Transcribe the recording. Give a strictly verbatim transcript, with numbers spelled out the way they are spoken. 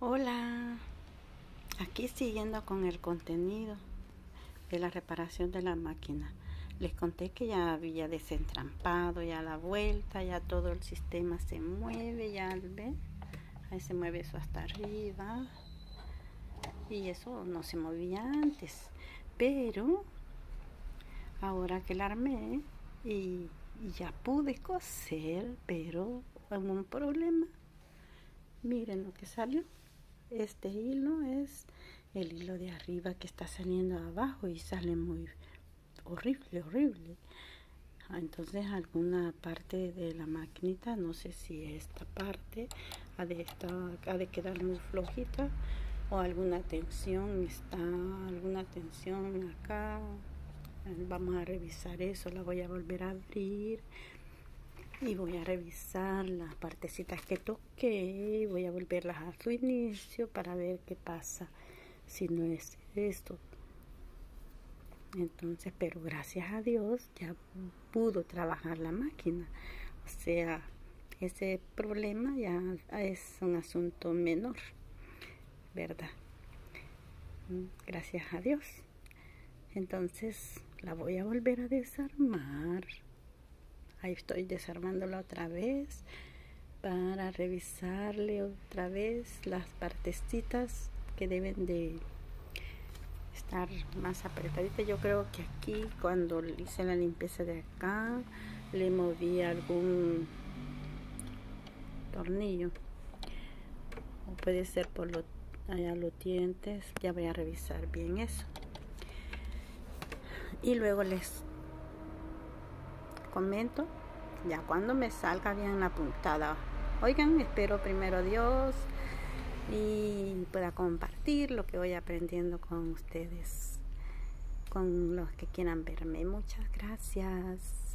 Hola, aquí siguiendo con el contenido de la reparación de la máquina. Les conté que ya había desentrampado, ya la vuelta, ya todo el sistema se mueve, ya ven, ahí se mueve eso hasta arriba y eso no se movía antes, pero ahora que la armé y, y ya pude coser, pero hubo un problema. Miren lo que salió. Este hilo es el hilo de arriba que está saliendo abajo y sale muy horrible, horrible. Entonces alguna parte de la maquinita, no sé si esta parte ha de, estar, ha de quedar muy flojita o alguna tensión está, alguna tensión acá. Vamos a revisar eso, la voy a volver a abrir y voy a revisar las partecitas que toqué, voy a volverlas a su inicio para ver qué pasa si no es esto. Entonces, pero gracias a Dios ya pudo trabajar la máquina, o sea, ese problema ya es un asunto menor, ¿verdad? Gracias a Dios. Entonces la voy a volver a desarmar. Ahí estoy desarmándola otra vez para revisarle otra vez las partecitas que deben de estar más apretaditas. Yo creo que aquí, cuando hice la limpieza de acá, le moví algún tornillo, o puede ser por lo, allá los dientes. Ya voy a revisar bien eso y luego les comento ya cuando me salga bien la puntada. Oigan, espero primero Dios y pueda compartir lo que voy aprendiendo con ustedes, con los que quieran verme. Muchas gracias.